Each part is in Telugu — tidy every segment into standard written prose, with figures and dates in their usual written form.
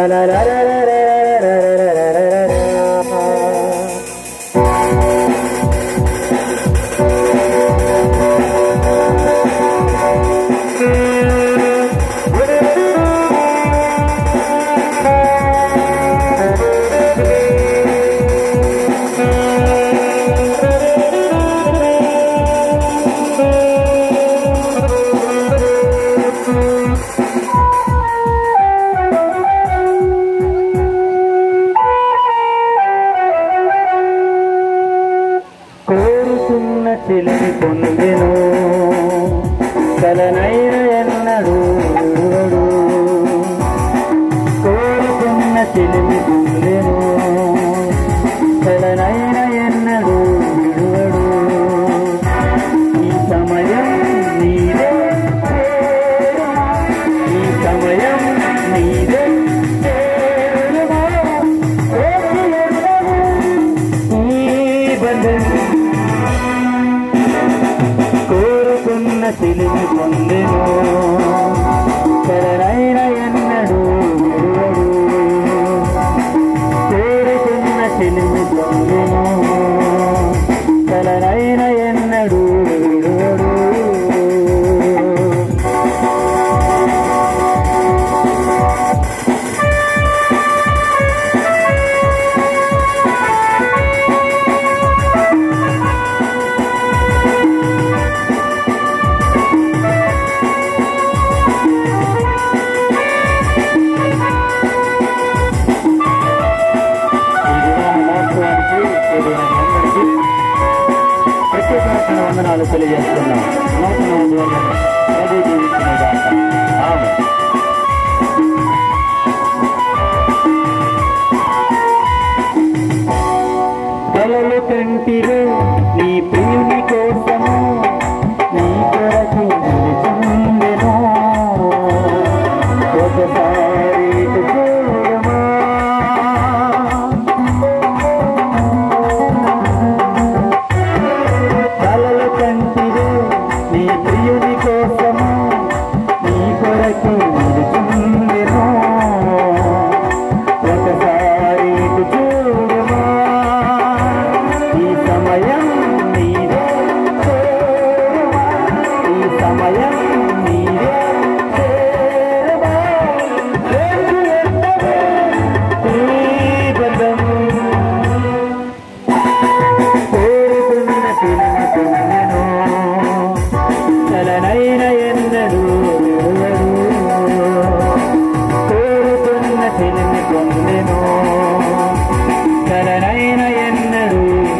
చిలిమి పొందెను కలనైన ఎన్నడు కోరుకున్న చిలిమి పొందెను కలనైన ఎన్నడు విడువడు ఈ సమయం నీదే ఈ సమయం నీదే చిలిమి పొందెను కలనైన ఎన్నడు విడువడు కోరుకున్న చిలిమి పొందెను కలనైన ఎన్నడు విడువడు వందనాలు తెలియజేస్తున్నాం. కలలు కంటిరు నీ ప్రియుని కోసము నీ కొరకు నిలిచుండెను ఒకసారి చూడమా కలలు కంటిరు నీ ప్రియుని కోసము నీ కొరకు నిలిచుండెను ఒకసారి చూడమా ఈ సమయం నీదే ఈ సమయం నీదే ఈ బంధం కోరుకున్న చిలిమి పొందెను కలనైన ఎన్నడు విడువడు కోరుకున్న చిలిమి పొందెను కలనైన ఎన్నడు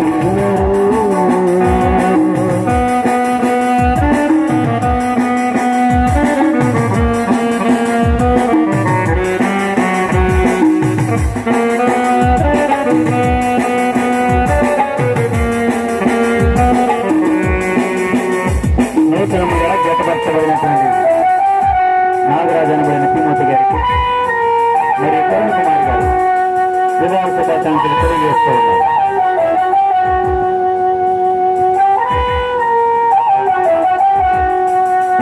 నూతనముగా జతపరచబడినటువంటి నాగరాజు అనబడిన తిమోతి గారికి మరియు పవన్ కుమార్ గారు వివాహ శుభాకాంక్షలు తెలియజేస్తూ ఉన్నారు.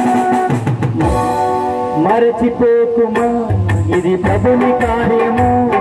మరచిపోకుమా ఇది ప్రభుని కార్యము